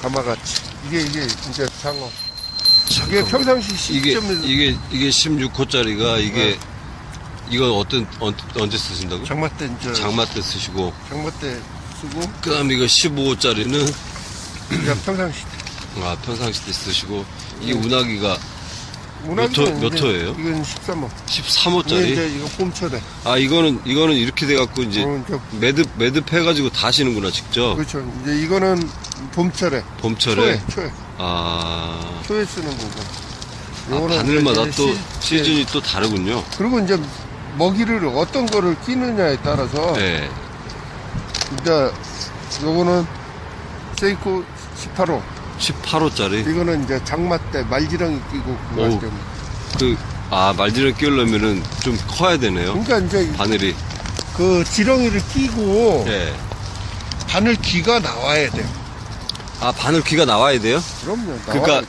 가마같이. 이게 이제 장어. 이게 평상시 시점에서. 이게 16호짜리가 이거 언제 쓰신다고? 장마 때 이제. 장마 때 쓰시고. 장마 때 쓰고. 그 다음 이거 15호짜리는. 그냥 평상시 때. 아, 평상시 때 쓰시고. 이 운하기가. 몇 호예요? 이건 13호. 13호짜리? 이제 이거 봄철에. 아, 이거는 이렇게 돼갖고 이제 매듭 해가지고 다시는구나, 직접. 그렇죠. 이제 이거는 봄철에. 봄철에? 초에. 아. 초에 쓰는 거고. 바늘마다 또 시즌이 또 다르군요. 그리고 이제 먹이를 어떤 거를 끼느냐에 따라서. 네. 이제 요거는 세이코 18호. 18호짜리? 이거는 이제 장마 때 말지렁이 끼고 그거 할 때문에. 말지렁이 끼우려면은 좀 커야 되네요. 그러니까 이제 바늘이. 그 지렁이를 끼고. 네. 바늘 귀가 나와야 돼. 아, 바늘 귀가 나와야 돼요? 그럼요. 그러니까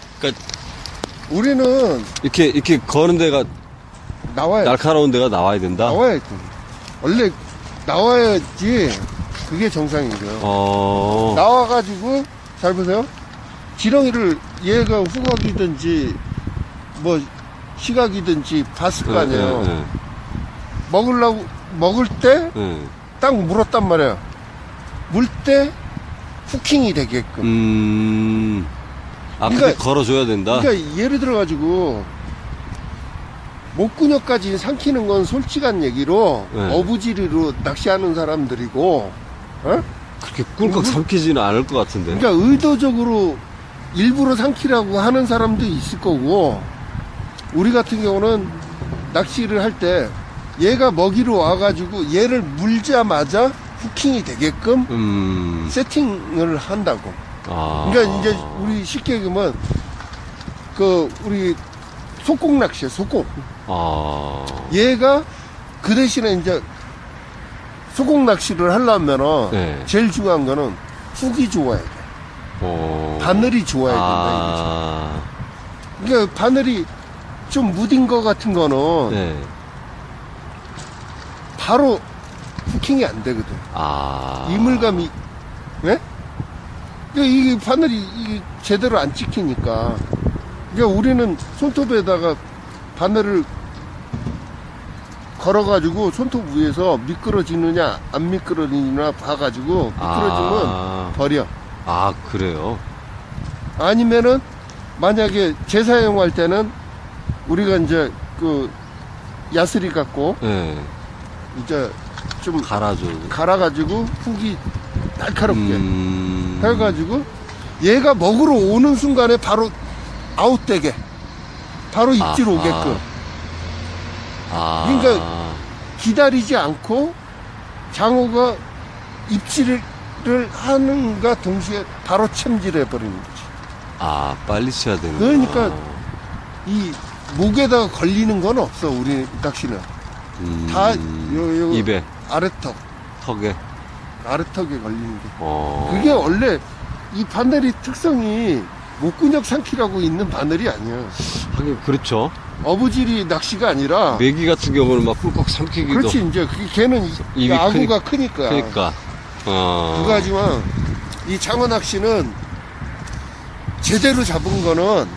우리는 이렇게 거는 데가 나와야 날카로운 데가 나와야 된다. 나와야지. 원래 나와야지 그게 정상이고요. 나와가지고 잘 보세요. 지렁이를 얘가 후각이든지 뭐 시각이든지 봤을 거 아니에요. 먹을 때 딱 물었단 말이에요. 물 때 후킹이 되게끔. 그러니까 걸어줘야 된다. 그러니까 예를 들어가지고 목근육까지 삼키는 건 솔직한 얘기로 어부지리로 낚시하는 사람들이고, 그렇게 꿀꺽 삼키지는 않을 것 같은데. 그러니까 의도적으로 일부러 삼키라고 하는 사람도 있을 거고, 우리 같은 경우는 낚시를 할 때 얘가 먹이로 와가지고 얘를 물자마자 후킹이 되게끔 세팅을 한다고. 그러니까 이제 우리 쉽게 얘기하면 우리 속공 낚시야, 속공. 얘가 그 대신에 이제 소공 낚시를 하려면은 제일 중요한 거는 훅이 좋아야 돼. 바늘이 좋아야 된다 이거죠. 그러니까 바늘이 좀 무딘 거 같은 거는 바로 후킹이 안 되거든. 이물감이, 왜? 이게 바늘이 이게 제대로 안 찍히니까. 그러니까 우리는 손톱에다가 바늘을 걸어가지고 손톱 위에서 미끄러지느냐 안 미끄러지느냐 봐가지고 미끄러지면 버려. 그래요? 아니면은 만약에 재사용할 때는 우리가 이제 야스리 갖고 이제 좀 갈아가지고 훅이 날카롭게 해가지고 얘가 먹으러 오는 순간에 바로 아웃되게 바로 입질 오게끔. 그러니까 기다리지 않고 장어가 입질을 하는가 동시에 바로 챔질해 버리는 거지. 빨리 쳐야 되는. 그러니까 이 목에다가 걸리는 건 없어, 우리 낚시는. 다 입에 아래턱 턱에 아래턱에 걸리는 게. 그게 원래 이 바늘이 특성이 목근육 삼키라고 있는 바늘이 아니야. 하긴 그렇죠. 어부지리 낚시가 아니라 메기 같은 경우는 막 꿀꺽 삼키기도. 그렇지. 이제 걔는 이 아구가 크니까. 그거 하지만 이 장어 낚시는 제대로 잡은 거는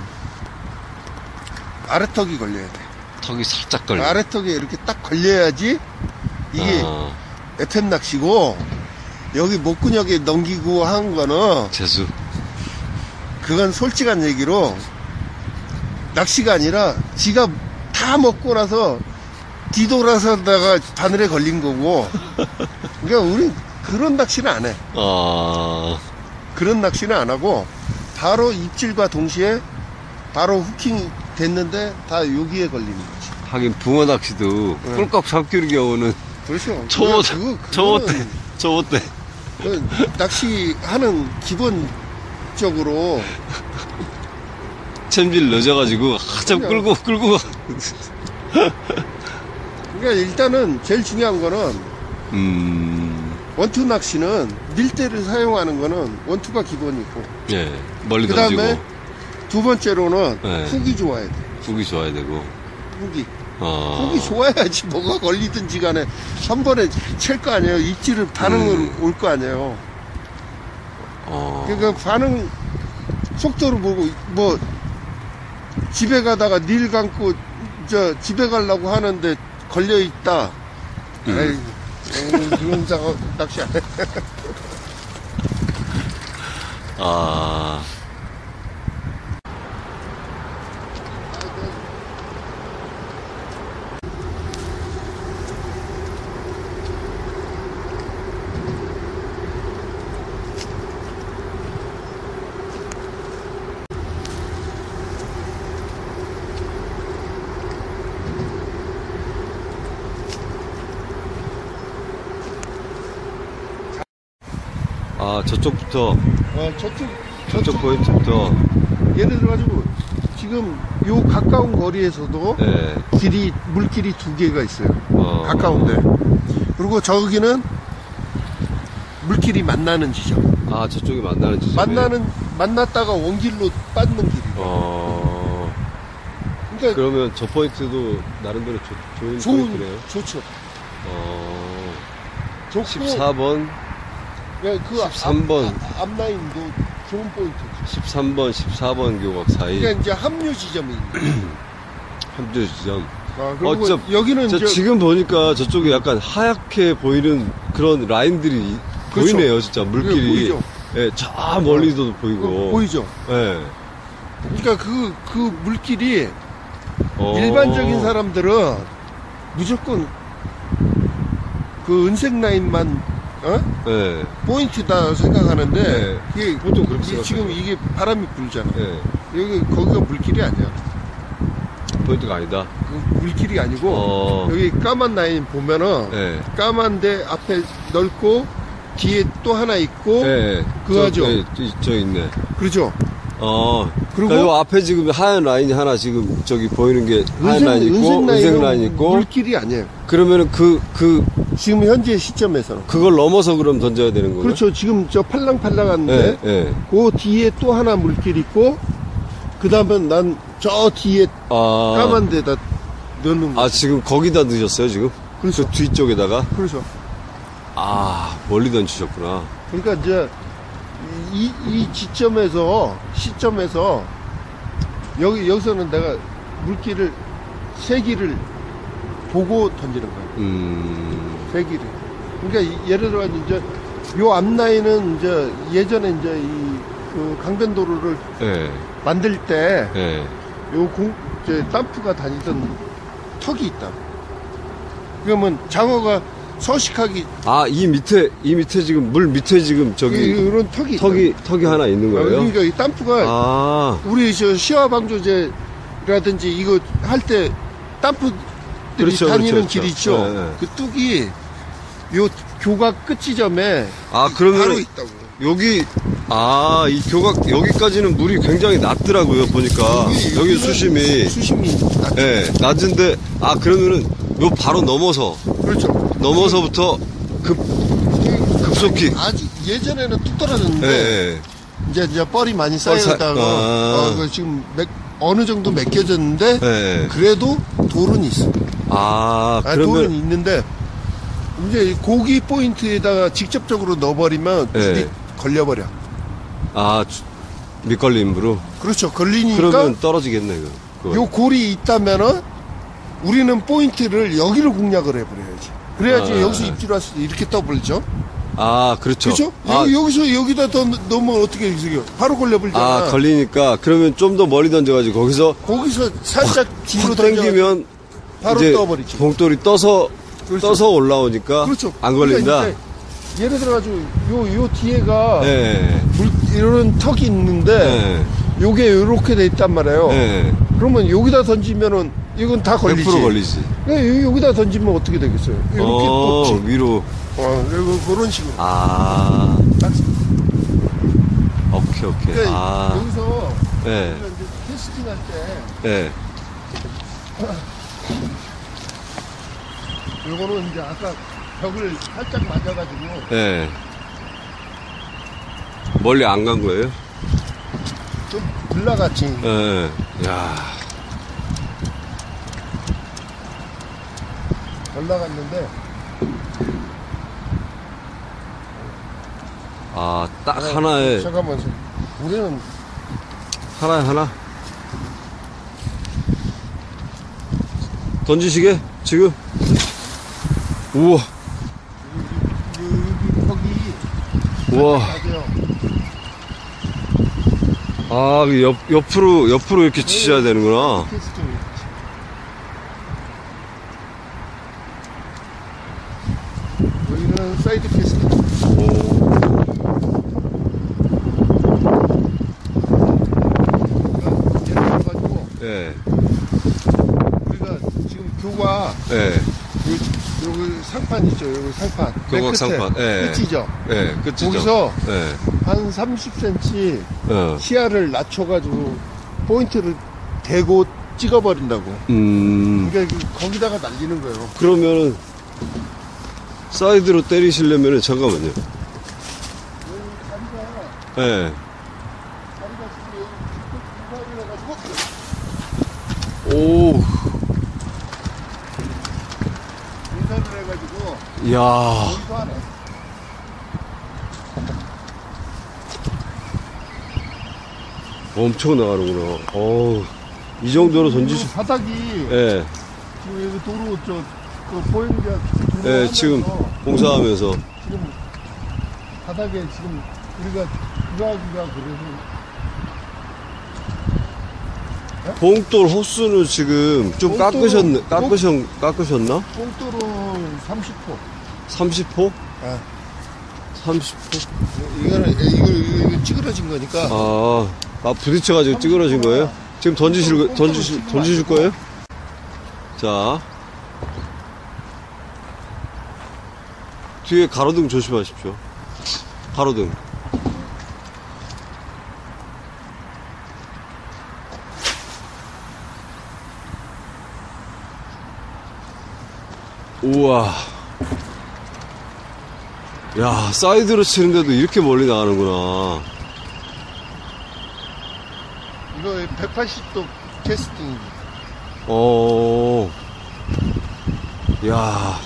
아래턱이 걸려야 돼. 턱이 살짝 걸려. 아래턱에 이렇게 딱 걸려야지 이게 FM 낚시고, 여기 목근육에 넘기고 한 거는 재수. 그건 솔직한 얘기로 낚시가 아니라 지가 다 먹고 나서 뒤돌아서다가 바늘에 걸린 거고. 그러니까 우린 그런 낚시는 안 해. 그런 낚시는 안 하고 바로 입질과 동시에 바로 후킹이 됐는데 다 여기에 걸리는 거지. 하긴 붕어 낚시도 꿀꺽 삼키는 경우는 그렇죠. 초보 때 낚시하는 기본적으로 챔질 늦어가지고 한참 끌고 그러니까 일단은 제일 중요한 거는 원투 낚시는 밀대를 사용하는 거는 원투가 기본이고, 멀리 그 다음에 던지고. 두 번째로는 훅이 좋아야 돼. 훅이 좋아야 되고. 훅이 좋아야지 뭐가 걸리든지 간에 한 번에 칠 거 아니에요. 입질을 반응을 올 거 아니에요. 그러니까 반응 속도를 보고 뭐 집에 가다가 닐 감고 집에 가려고 하는데 걸려 있다. 에이, 그런 작업 낚시 안 해. 아. 아, 저쪽부터. 저쪽 포인트부터. 예를 들어가지고, 지금 요 가까운 거리에서도 네. 물길이 2개가 있어요. 가까운데. 그리고 저기는 물길이 만나는 지점. 아, 저쪽이 만나는 지점. 만났다가 원길로 빠지는 길이에요. 그러니까 그러면 저 포인트도 나름대로 좋은 포인트네요. 좋죠. 좋고 14번. 그 13번. 앞라인도 좋은 포인트죠. 13번, 14번 교각 사이. 그러니까 이제 합류 지점이 있는 합류 지점. 그리고 여기는 지금 보니까 저쪽에 약간 하얗게 보이는 그런 라인들이 그렇죠. 보이네요, 진짜 물길이. 예, 저 멀리서도 보이고. 보이죠. 예. 그러니까 그 물길이 일반적인 사람들은 무조건 그 은색 라인만 네. 포인트다 생각하는데 네. 이게 보통 그렇게 생각해요. 지금 이게 바람이 불잖아. 네. 거기가 물길이 아니야. 포인트가 아니다. 그 물길이 아니고 여기 까만 라인 보면은 네. 까만데 앞에 넓고 뒤에 또 하나 있고 네. 그거죠. 저 있네. 그렇죠. 그리고 요 앞에 지금 하얀 라인이 하나 지금 저기 보이는 게 하얀 라인 있고 은색 라인 있고 물길이 아니에요. 그러면은 지금 현재 시점에서는 그걸 넘어서 그럼 던져야 되는 거예요? 그렇죠. 지금 저 팔랑팔랑한데 그 뒤에 또 하나 물길 있고 그 다음에 난 저 뒤에 까만 데다 넣는 거. 지금 거기다 넣으셨어요 지금? 그렇죠. 그 뒤쪽에다가? 그렇죠. 멀리 던지셨구나. 그러니까 이제 이 시점에서 여기서는 내가 물길을 세 길을 보고 던지는 거예요. 세 길을. 그러니까 예를 들어 이제 요 앞라인은 이제 예전에 이제 그 강변도로를 만들 때 이제 덤프가 다니던 턱이 있다. 그러면 장어가 서식하기. 이 밑에 지금 물 밑에 지금 저기 이런 턱이 하나 있는 거예요? 그러니까 이 덤프가 우리 저 시화 방조제라든지 이거 할 때 덤프들이 다니는 그렇죠. 길 있죠. 네. 그 뚝이 요 교각 끝지점에 그러면 바로 있다고. 여기 이 교각 여기까지는 물이 굉장히 낮더라고요 보니까 여기 수심이 낮은데 그러면은 요 바로 그렇죠. 넘어서부터 급속히 아주 예전에는 뚝 떨어졌는데 이제 뻘이 많이 쌓여다가 지금 어느 정도 맥혀졌는데 그래도 돌은 있어. 그러면 돌은 있는데 이제 고기 포인트에다가 직접적으로 넣어버리면 줄이 걸려버려. 밑걸림으로. 그렇죠. 걸리니까. 그러면 떨어지겠네. 요 골이 있다면은 우리는 포인트를 여기로 공략을 해버려야지. 그래야지 여기서 입질 왔을 때 이렇게 떠버리죠. 그렇죠. 그렇죠? 여기서 여기다 넣으면 어떻게 해요? 바로 걸려버리잖아. 걸리니까 그러면 좀 더 멀리 던져가지고 거기서 살짝 뒤로 당기면 바로 이제 떠버리지. 봉돌이 떠서 올라오니까 그렇죠. 안 걸린다. 그러니까 예를 들어가지고 요 뒤에가 네. 이런 턱이 있는데 네. 요게 요렇게 돼 있단 말이에요. 네. 그러면 여기다 던지면은 이건 다 걸리지. 100% 걸리지. 네, 여기다 던지면 어떻게 되겠어요? 이렇게 뽑지. 위로. 그리고 그런 식으로. 오케이. 그러니까 여기서 네. 우리가 이제 캐스팅 할 때 네. 요거는 이제 아까 벽을 살짝 맞아가지고 네. 멀리 안 간 거예요? 좀 올라갔지. 네. 야. 올라갔는데 아, 딱 하나에. 잠깐만. 우리는 하나에 하나. 던지시게? 지금? 우와. 거기. 우와. 맞아요. 아, 옆으로 이렇게 치셔야 되는구나. 여기는 사이드 캐스트. 예. 우리가 지금 교과. 예. 여기 상판 있죠, 여기 상판. 교각 상판. 예. 끝이죠. 예, 끝이죠. 거기서 예. 한 30cm 시야를 낮춰가지고 포인트를 대고 찍어버린다고. 그러니까 거기다가 날리는 거예요. 그러면은 사이드로 때리시려면은 잠깐만요. 예. 다리가 지금 여기 해가지고 오. 인사를 해가지고 이야. 여기도 하네. 엄청 나가는구나. 어우. 이 정도로 던지시. 바닥이 예. 지금 여기 도로 보이는 게 도로 예, 지금 공사하면서. 지금 바닥에 지금 우리가 들어가기가 그래서 봉돌 호수는 지금 좀 깎으셨나? 뽕돌은 30호. 30호? 아. 30호? 이거 찌그러진 거니까. 아, 부딪혀가지고 찌그러진 거예요? 지금 던지실 거예요? 자. 뒤에 가로등 조심하십시오. 가로등. 우와. 야, 사이드로 치는데도 이렇게 멀리 나가는구나. 이거 180도 캐스팅이지. 야.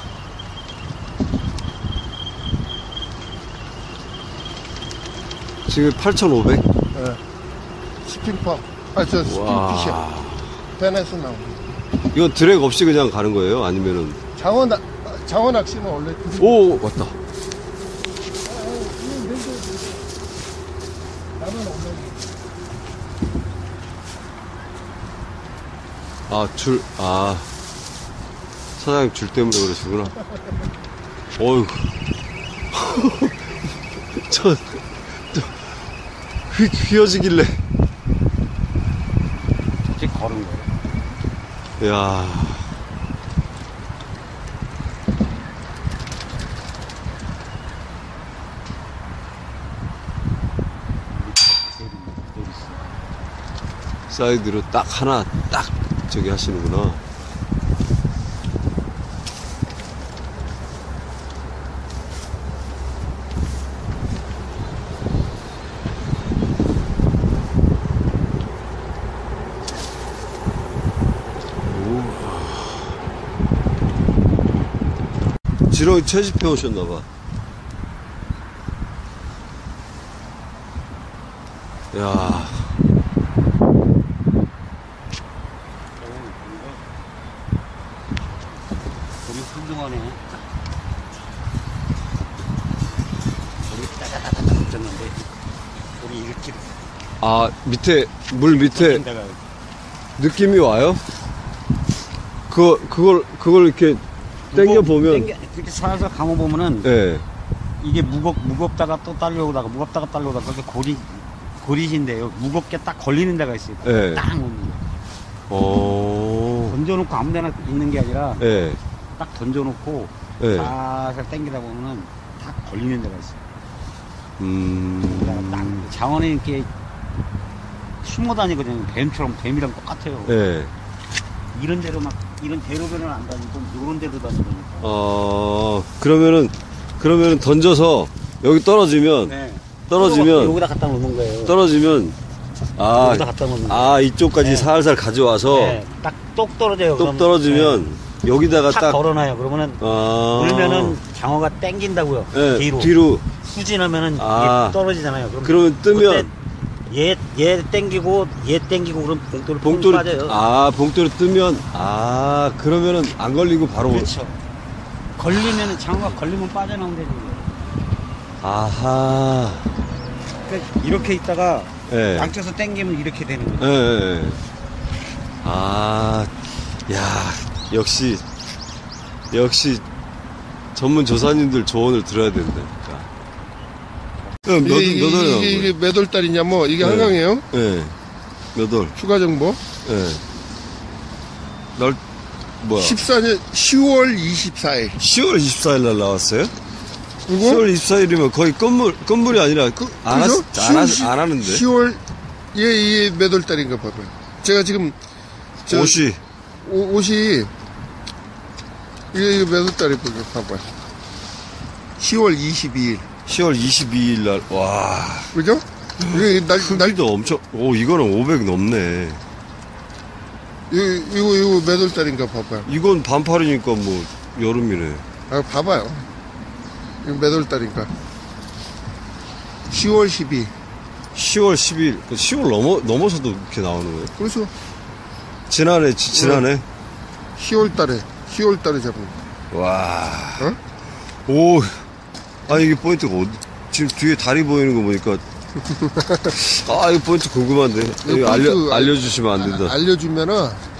지금 8,500? 네. 스핀퍼. 스핀피셔. 대낮에 나오고. 이건 드랙 없이 그냥 가는 거예요? 아니면은? 장원 낚시는 원래. 오, 왔다. 사장님 줄 때문에 그러시구나. 어휴. 휘어지길래. 저기 걸은 거예요. 야. 사이드로 딱 하나 딱 저기 하시는구나. 지렁이 채집해 오셨나봐. 야. 우리 훌륭하네. 우리 따다다다다 붙였는데 우리 이렇게 물 밑에 느낌이 와요? 그걸 이렇게 당겨보면. 이렇게 살살 감아보면은. 예. 이게 무겁다가 또 딸려오다가 무겁다가 딸려오다가 그렇게 고리신데요. 무겁게 딱 걸리는 데가 있어요. 예. 딱 던져놓고 아무 데나 있는 게 아니라. 예. 딱 던져놓고. 예. 살살 당기다 보면은 딱 걸리는 데가 있어요. 딱 장원에 이렇게 숨어 다니거든요. 뱀이랑 똑같아요. 예. 이런 대로변을 안 다니고 이런 데로 다니거든요. 그러면은 던져서 여기 떨어지면. 네. 여기다 갖다 놓는 거예요. 떨어지면 여기다 갖다 놓는 거예요. 이쪽까지 네. 살살 가져와서. 네. 딱 똑 떨어져요. 똑 떨어지면. 네. 여기다가 딱 걸어놔요. 그러면은 물면은 장어가 땡긴다고요. 네, 뒤로. 뒤로 후진하면은 아. 이게 떨어지잖아요. 그러면 뜨면 얘 땡기고 그럼 봉돌이 봉돌이 빠져요. 봉돌이 뜨면 그러면은 안 걸리고 바로 그렇죠. 걸리면은 장어가 걸리면 빠져나오면 되지. 아하. 그러니까 이렇게 있다가 예. 양쪽에서 땡기면 이렇게 되는 거죠. 예. 야, 역시 전문 조사님들 조언을 들어야 된다. 그럼 이게 몇 월달이냐 뭐 이게 한강이에요? 예. 몇 월? 추가 정보. 예. 날 뭐야? 14년 10월 24일. 10월 24일 날 나왔어요? 그리고 10월 24일이면 거의 건물이 아니라 안 하는데. 10월 얘 몇 월달인가 봐봐요. 제가 지금 옷이 이게 몇 월달이 봐봐요. 10월 22일. 10월 22일 날, 와. 그죠? 이게 날도 엄청, 이거는 500 넘네. 이거 몇 월달인가 봐봐요. 이건 반팔이니까 뭐, 여름이네. 봐봐요. 이거 몇 월달인가. 10월 12일. 10월 10일, 10월 넘어서도 이렇게 나오는 거예요? 그렇죠. 지난해. 10월 달에 잡은 거. 와. 어? 이게 포인트가 지금 뒤에 다리 보이는 거 보니까. 이거 포인트 궁금한데. 이거 알려주시면 안 된다. 알려주면은